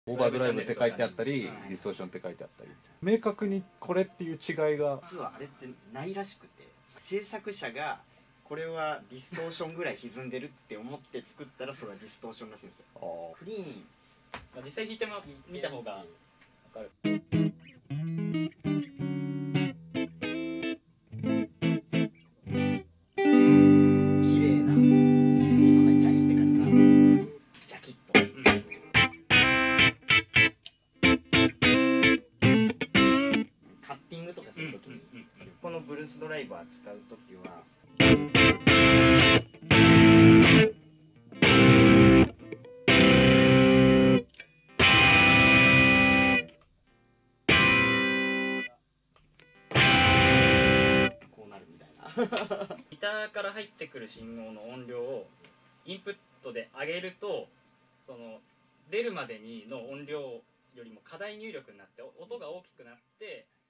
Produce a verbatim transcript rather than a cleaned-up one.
オーバードライブって書いてあったり、ディストーションって書いてあったり、明確にこれっていう違いが実はあれってないらしくて、制作者がこれはディストーションぐらい歪んでるって思って作ったらそれはディストーションらしいんですよ。クリーン、 まあ、実際弾いても見た方が分かる。 綺麗な歪みのないジャキって感じなんです。ジャキッと、うん、カッティングとかするときに、このブルースドライバー使うときはこうなるみたいな。 ギターから入ってくる信号の音量をインプットで上げると、その出るまでにの音量よりも過大入力になって音が大きくなって